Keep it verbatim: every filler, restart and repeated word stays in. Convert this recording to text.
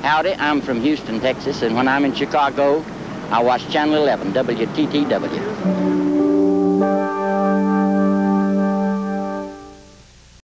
Howdy, I'm from Houston, Texas, and when I'm in Chicago, I watch Channel eleven, W T T W.